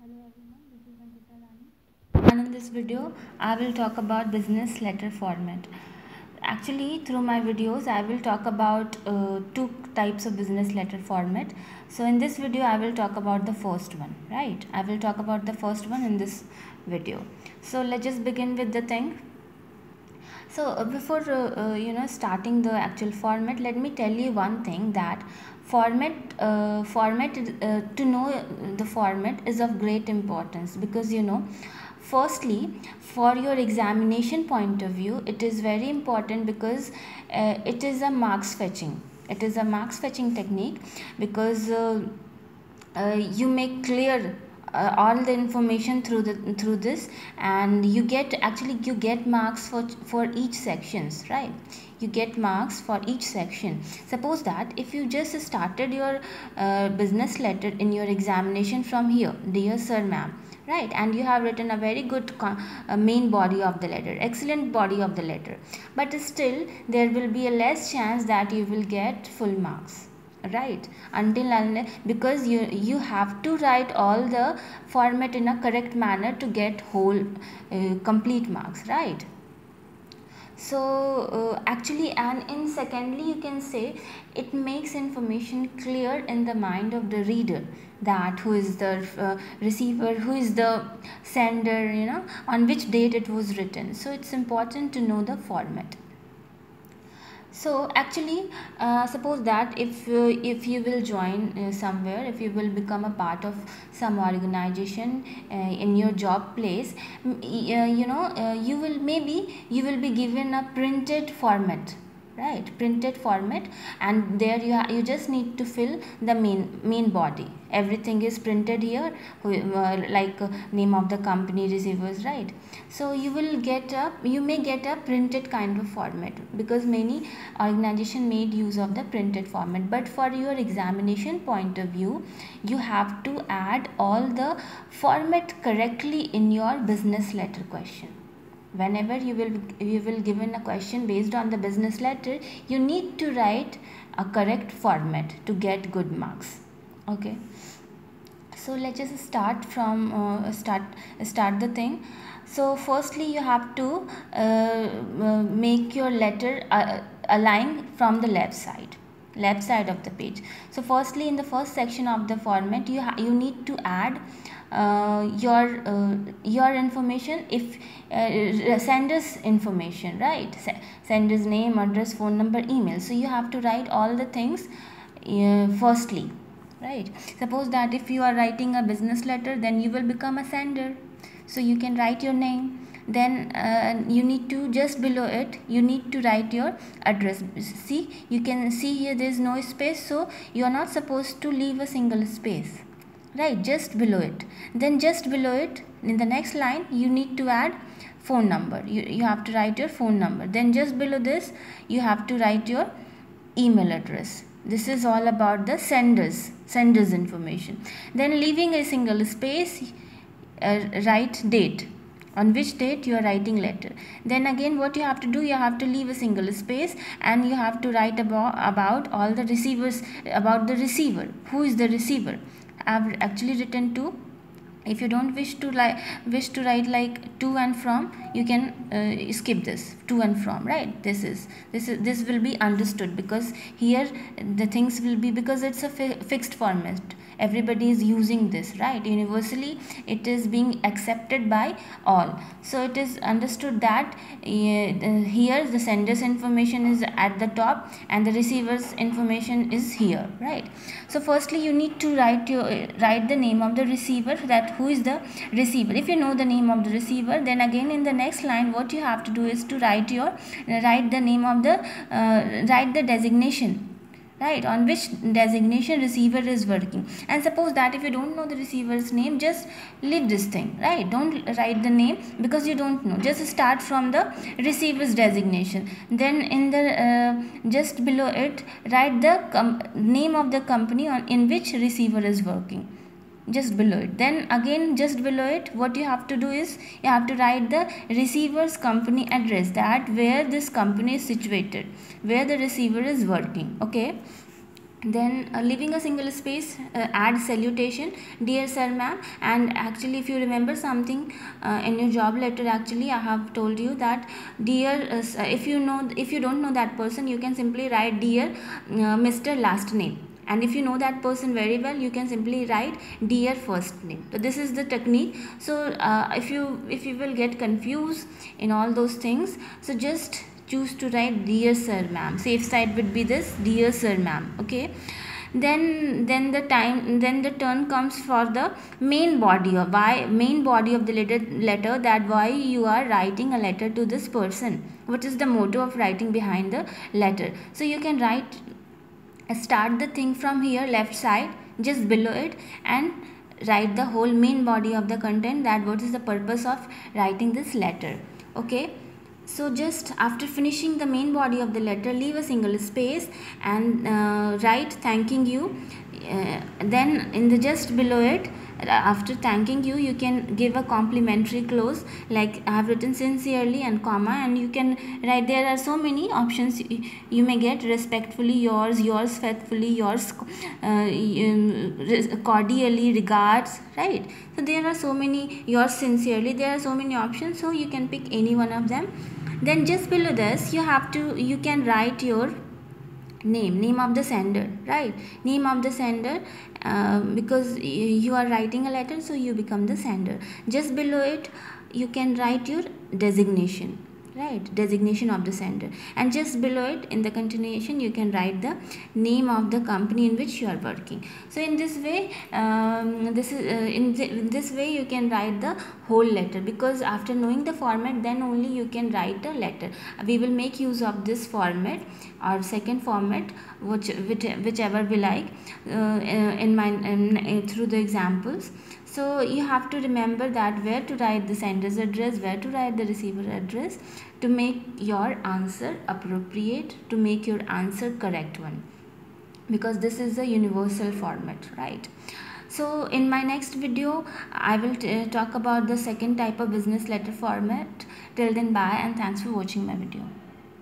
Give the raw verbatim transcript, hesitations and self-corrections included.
Hello everyone, this is Ankita Rani. And in this video, I will talk about business letter format. Actually, through my videos, I will talk about uh, two types of business letter format. So in this video, I will talk about the first one, right? I will talk about the first one in this video. So let's just begin with the thing. So uh, before uh, uh, you know starting the actual format, let me tell you one thing, that format uh, format uh, to know the format is of great importance, because you know firstly, for your examination point of view, it is very important, because uh, it is a marks fetching it is a marks fetching technique, because uh, uh, you make clear uh, all the information through the through this, and you get actually you get marks for for each sections, right? You get marks for each section. Suppose that if you just started your uh, business letter in your examination from here, dear sir, ma'am, right, and you have written a very good uh, main body of the letter, excellent body of the letter, but still there will be a less chance that you will get full marks, right? Until unless, because you you have to write all the format in a correct manner to get whole uh, complete marks, right? So uh, actually, and in secondly, you can say it makes information clear in the mind of the reader, that who is the uh, receiver, who is the sender, you know, on which date it was written. So it's important to know the format. So actually, uh, suppose that if uh, if you will join uh, somewhere, if you will become a part of some organization uh, in your job place, uh, you know uh, you will maybe you will be given a printed format, right? Printed format, and there you you just need to fill the main main body. Everything is printed here, uh, like uh, name of the company, receivers, right? So you will get a you may get a printed kind of format, because many organization made use of the printed format. But for your examination point of view, you have to add all the format correctly in your business letter question. Whenever you will you will given a question based on the business letter, you need to write a correct format to get good marks. Okay, so let's just start from uh, start start the thing. So firstly, you have to uh, uh, make your letter uh, align from the left side left side of the page. So firstly, in the first section of the format, you you need to add uh, your uh, your information, if uh, sender's information, right? Sender's name, address, phone number, email. So you have to write all the things uh, firstly, right? Suppose that if you are writing a business letter, then you will become a sender, so you can write your name. Then uh, you need to, just below it, you need to write your address. See, you can see here there is no space, so you are not supposed to leave a single space, right? Just below it. Then just below it, in the next line, you need to add phone number. You, you have to write your phone number. Then just below this, you have to write your email address. This is all about the senders senders information. Then leaving a single space, uh, write date, on which date you are writing letter. Then again, what you have to do, you have to leave a single space, and you have to write about about all the receivers, about the receiver. Who is the receiver? I have actually written to. If you don't wish to like wish to write like to and from, you can uh, skip this to and from, right? This is this is this will be understood, because here the things will be, because it's a fi fixed format, everybody is using this, right? Universally it is being accepted by all, so it is understood that uh, here the sender's information is at the top and the receiver's information is here, right? So firstly, you need to write your write the name of the receiver, that who is the receiver. If you know the name of the receiver, then again in the next line, what you have to do is to write your write the name of the uh, write the designation, right, on which designation receiver is working. And suppose that if you don't know the receiver's name, just leave this thing, right? Don't write the name, because you don't know. Just start from the receiver's designation. Then in the uh, just below it, write the name of the company on in which receiver is working, just below it. Then again, just below it, what you have to do is you have to write the receiver's company address, that where this company is situated, where the receiver is working. Okay, Then uh, leaving a single space, uh, add salutation, dear sir ma'am. And actually if you remember something uh, in your job letter, actually I have told you that dear uh, if you know if you don't know that person, you can simply write dear uh, Mr. last name. And if you know that person very well, you can simply write dear first name. So this is the technique. So uh, if you if you will get confused in all those things, so just choose to write dear sir ma'am. Safe side would be this, dear sir ma'am. Okay. Then then the time then the turn comes for the main body of why main body of the letter letter that why you are writing a letter to this person. What is the motto of writing behind the letter? So you can write start the thing from here, left side, just below it, and write the whole main body of the content, that what is the purpose of writing this letter. Okay. So just after finishing the main body of the letter, leave a single space and uh, write thanking you. Uh, then in the just below it, after thanking you, you can give a complimentary clause like I have written sincerely and comma, and you can write, there are so many options you, you may get, respectfully yours, yours faithfully, yours uh, cordially, regards, right? So there are so many, yours sincerely, there are so many options, so you can pick any one of them. Then just below this, you have to you can write your name name of the sender, right? Name of the sender, uh, because you are writing a letter, so you become the sender. Just below it, you can write your designation, right? Designation of the sender. And just below it, in the continuation, you can write the name of the company in which you are working. So in this way, um, this is uh, in, th in this way you can write the whole letter, because after knowing the format, then only you can write a letter. We will make use of this format or second format, which, which whichever we like, uh, in my in, through the examples. So you have to remember that where to write the sender's address, where to write the receiver address, to make your answer appropriate, to make your answer correct one, because this is a universal format, right? So in my next video, I will talk about the second type of business letter format. Till then, bye, and thanks for watching my video.